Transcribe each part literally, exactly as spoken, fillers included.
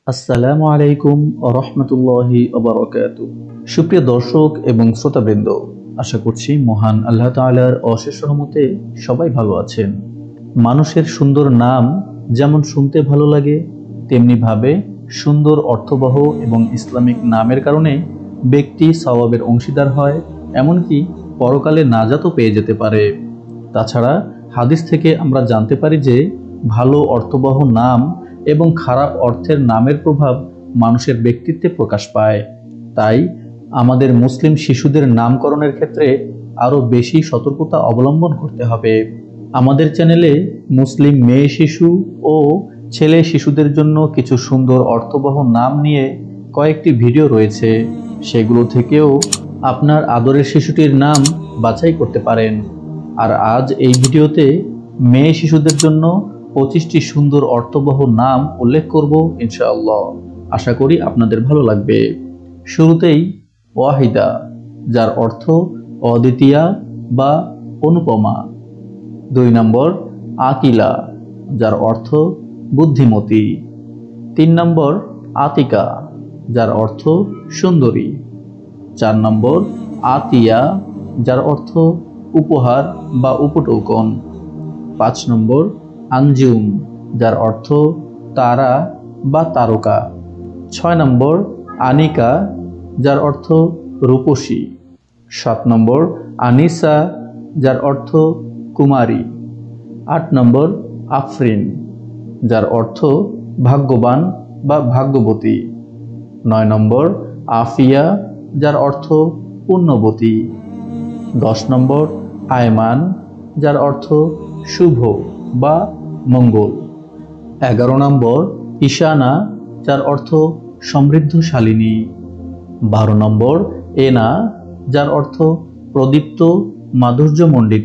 আসসালামু আলাইকুম ওয়া রাহমাতুল্লাহি ওয়া বারাকাতুহু। সুপ্রিয় দর্শক এবং শ্রোতাবৃন্দ, আশা করছি মহান আল্লাহ তাআলার অশেষ রহমতে সবাই ভালো আছেন। মানুষের সুন্দর নাম যেমন শুনতে ভালো লাগে, তেমনি ভাবে সুন্দর অর্থবহ এবং ইসলামিক নামের কারণে ব্যক্তি সওয়াবের অংশীদার হয়, এমনকি পরকালে নাজাতও পেয়ে যেতে পারে। তাছাড়া হাদিস থেকে আমরা জানতে পারি যে ভালো অর্থবহ নাম এবং খারাপ অর্থের নামের প্রভাব মানুষের ব্যক্তিত্বে প্রকাশ পায়। তাই আমাদের মুসলিম শিশুদের নামকরণের ক্ষেত্রে আরও বেশি সতর্কতা অবলম্বন করতে হবে। আমাদের চ্যানেলে মুসলিম মেয়ে শিশু ও ছেলে শিশুদের জন্য কিছু সুন্দর অর্থবহ নাম নিয়ে কয়েকটি ভিডিও রয়েছে, সেগুলো থেকেও আপনার আদরের শিশুটির নাম বাছাই করতে পারেন। আর আজ এই ভিডিওতে মেয়ে শিশুদের জন্য পঁচিশটি সুন্দর অর্থবহ নাম উল্লেখ করব ইনশাআল্লাহ। আশা করি আপনাদের ভালো লাগবে। শুরুতেই ওয়াহিদা, যার অর্থ অদ্বিতীয়া বা অনুপমা। দুই নম্বর আকিলা, যার অর্থ বুদ্ধিমতী। তিন নম্বর আতিকা, যার অর্থ সুন্দরী। চার নম্বর আতিয়া, যার অর্থ উপহার বা উপটৌকন। পাঁচ নম্বর আঞ্জুম, যার অর্থ তারা বা তারকা। ছয় নম্বর আনিকা, যার অর্থ রূপসী। সাত নম্বর আনিসা, যার অর্থ কুমারী। আট নম্বর আফরিন, যার অর্থ ভাগ্যবান বা ভাগ্যবতী। নয় নম্বর আফিয়া, যার অর্থ পুণ্যবতী। দশ নম্বর আয়মান, যার অর্থ শুভ বা মঙ্গল। এগারো নম্বর ঈশানা, যার অর্থ সমৃদ্ধশালিনী। বারো নম্বর এনা, যার অর্থ প্রদীপ্ত মাধুর্যমণ্ডিত।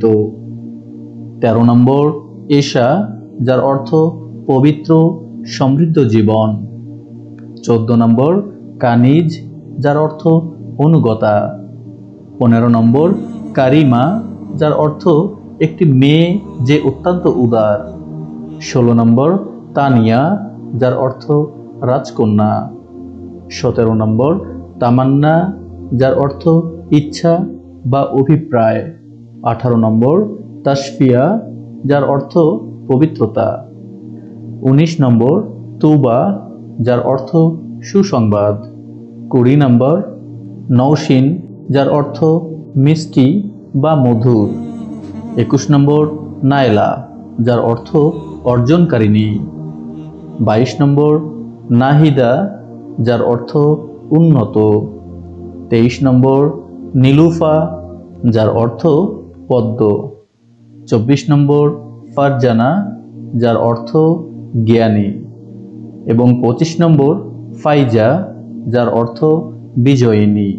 তেরো নম্বর এশা, যার অর্থ পবিত্র সমৃদ্ধ জীবন। চোদ্দ নম্বর কানিজ, যার অর্থ অনুগতা। পনেরো নম্বর কারিমা, যার অর্থ একটি মেয়ে যে অত্যন্ত উদার। ষোলো নম্বর তানিয়া, যার অর্থ রাজকন্যা। সতেরো নম্বর তামান্না, যার অর্থ ইচ্ছা বা অভিপ্রায়। আঠারো নম্বর তাসফিয়া, যার অর্থ পবিত্রতা। উনিশ নম্বর তুবা, যার অর্থ সুসংবাদ। কুড়ি নম্বর নওশিন, যার অর্থ মিষ্টি বা মধুর। একুশ নম্বর নাইলা, যার অর্থ অর্জনকারিণী। বাইশ নম্বর নাহিদা, যার অর্থ উন্নত। তেইশ নম্বর নীলুফা, যার অর্থ পদ্ম। চব্বিশ নম্বর ফারজানা, যার অর্থ জ্ঞানী। এবং পঁচিশ নম্বর ফাইজা, যার অর্থ বিজয়িনী।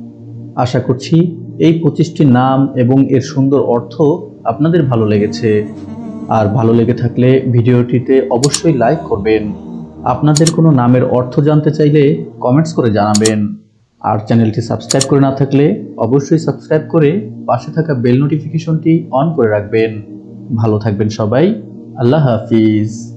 আশা করছি এই পঁচিশটি নাম এবং এর সুন্দর অর্থ আপনাদের ভালো লেগেছে। আর ভালো লেগে থাকলে ভিডিওটিতে অবশ্যই লাইক করবেন। আপনাদের কোনো নামের অর্থ জানতে চাইলে কমেন্টস করে জানাবেন। আর চ্যানেলটি সাবস্ক্রাইব করে না থাকলে অবশ্যই সাবস্ক্রাইব করে পাশে থাকা বেল নোটিফিকেশনটি অন করে রাখবেন। ভালো থাকবেন সবাই। আল্লাহ হাফিজ।